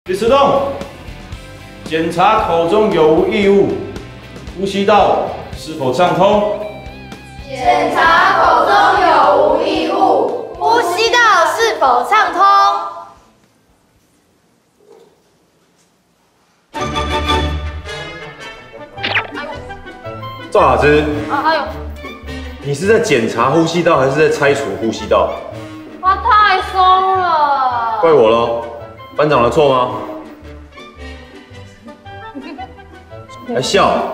第四动，检查口中有无异物，呼吸道是否畅通。 检查口中有无异物，呼吸道是否畅通。 赵雅芝， 哎呦， 你是在检查呼吸道还是在拆除呼吸道？ 它太松了。 怪我喽，班长的错吗？还笑？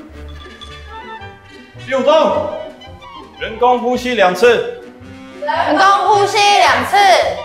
六动，人工呼吸2次。 人工呼吸2次。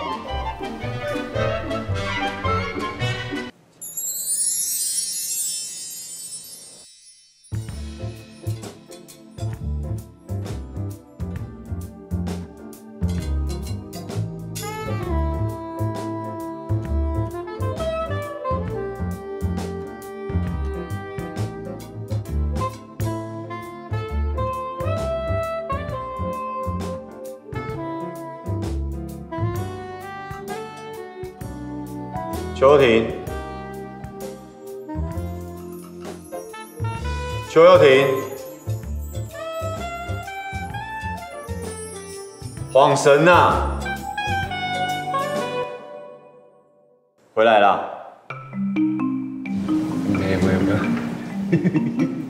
邱婷，邱又廷，晃神呐！回来啦！ 没有。